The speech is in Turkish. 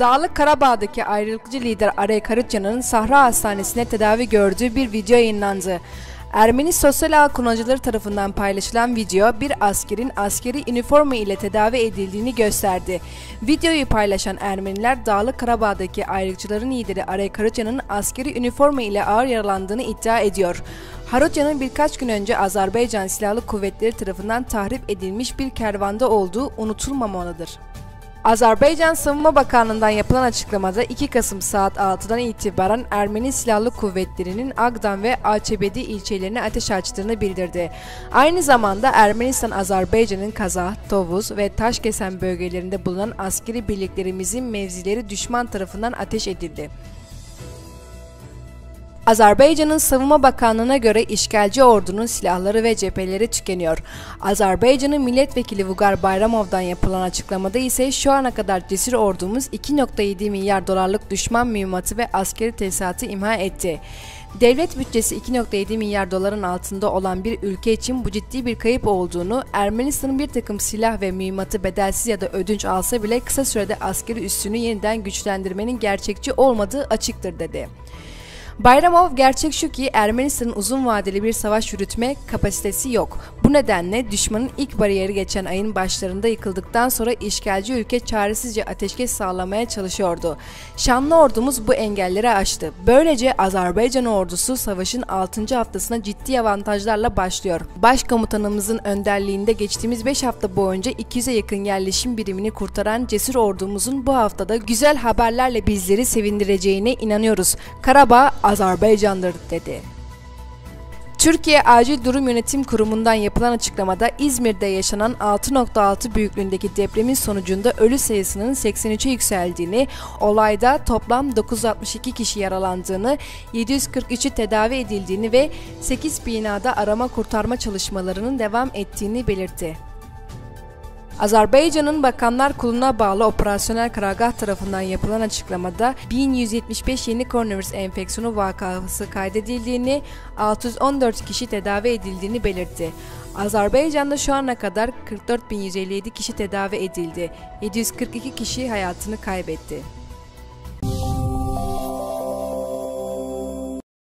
Dağlık Karabağ'daki ayrılıkçı lider Arek Harutyun'un Sahra Hastanesi'ne tedavi gördüğü bir video yayınlandı. Ermeni sosyal ağ kullanıcıları tarafından paylaşılan video bir askerin askeri üniforma ile tedavi edildiğini gösterdi. Videoyu paylaşan Ermeniler Dağlık Karabağ'daki ayrılıkçıların lideri Arek Harutyun'un askeri üniforma ile ağır yaralandığını iddia ediyor. Harutyun'un birkaç gün önce Azerbaycan Silahlı Kuvvetleri tarafından tahrip edilmiş bir kervanda olduğu unutulmamalıdır. Azerbaycan Savunma Bakanlığı'ndan yapılan açıklamada 2 Kasım saat 6'dan itibaren Ermeni Silahlı Kuvvetleri'nin Agdan ve Açebedi ilçelerine ateş açtığını bildirdi. Aynı zamanda Ermenistan, Azerbaycan'ın Kazah, Tovuz ve Taşkesen bölgelerinde bulunan askeri birliklerimizin mevzileri düşman tarafından ateş edildi. Azerbaycan'ın Savunma Bakanlığı'na göre işgalci ordunun silahları ve cepheleri tükeniyor. Azerbaycan'ın milletvekili Vugar Bayramov'dan yapılan açıklamada ise şu ana kadar cesur ordumuz 2,7 milyar dolarlık düşman mühimmatı ve askeri tesisatı imha etti. Devlet bütçesi 2,7 milyar doların altında olan bir ülke için bu ciddi bir kayıp olduğunu, Ermenistan'ın bir takım silah ve mühimmatı bedelsiz ya da ödünç alsa bile kısa sürede askeri üssünü yeniden güçlendirmenin gerçekçi olmadığı açıktır dedi. Bayramov, gerçek şu ki Ermenistan'ın uzun vadeli bir savaş yürütme kapasitesi yok. Bu nedenle düşmanın ilk bariyeri geçen ayın başlarında yıkıldıktan sonra işgalci ülke çaresizce ateşkes sağlamaya çalışıyordu. Şanlı ordumuz bu engelleri aştı. Böylece Azerbaycan ordusu savaşın 6. haftasına ciddi avantajlarla başlıyor. Başkomutanımızın önderliğinde geçtiğimiz 5 hafta boyunca 200'e yakın yerleşim birimini kurtaran cesur ordumuzun bu haftada güzel haberlerle bizleri sevindireceğine inanıyoruz. Karabağ Azerbaycan'dır dedi. Türkiye Acil Durum Yönetim Kurumu'ndan yapılan açıklamada İzmir'de yaşanan 6,6 büyüklüğündeki depremin sonucunda ölü sayısının 83'e yükseldiğini, olayda toplam 962 kişi yaralandığını, 743'ü tedavi edildiğini ve 8 binada arama kurtarma çalışmalarının devam ettiğini belirtti. Azerbaycan'ın Bakanlar Kurulu'na bağlı operasyonel karargah tarafından yapılan açıklamada 1175 yeni koronavirüs enfeksiyonu vakası kaydedildiğini, 614 kişi tedavi edildiğini belirtti. Azerbaycan'da şu ana kadar 44.157 kişi tedavi edildi, 742 kişi hayatını kaybetti.